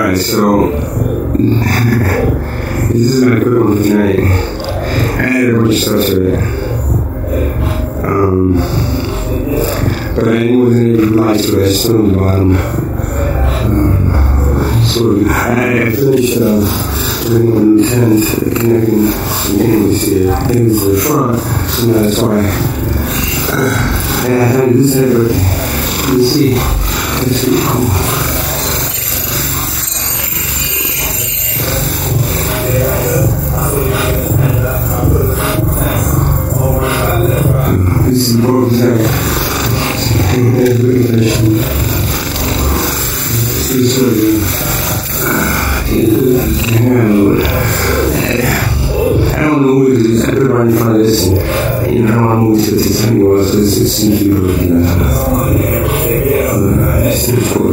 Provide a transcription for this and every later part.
Alright, so this is my quick one for tonight. I added a bunch of stuff to it. But I wasn't able to reply to it. It's still on the bottom. So I finished putting on the tent, connecting some angles here. Angles to the front, so now that's why. And I had to do that, but you see, it's pretty cool. This is more of that. I don't know who it is. I put it right in front of this, and you know, I want to move to the tiny wall, so it seems to be really nice. It's cool.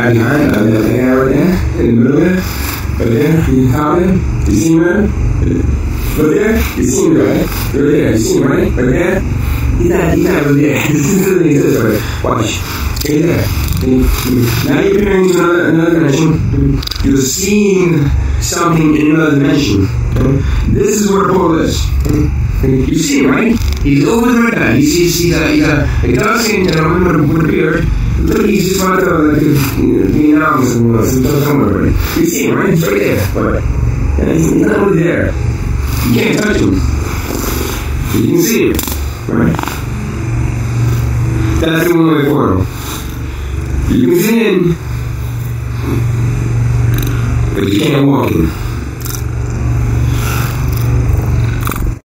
guy behind, that guy right there, in the middle there, right there, you caught him? You see him, man? Right there? You see him, right? Right there, you see him, right? Right there? He's not right there. This doesn't exist, right? Watch. Right there. Now you're appearing into another dimension. You're seeing something in another dimension. This is where the portal is. You see him, right? He's over there, right? He's a dark skin gentleman with a beard. Look, he's just about to be announced and somewhere, right? You see him, right? He's right there. Right? And he's not really there. You can't touch him. You can see him, right? That's the one-way portal. You can see in, but you can't walk in.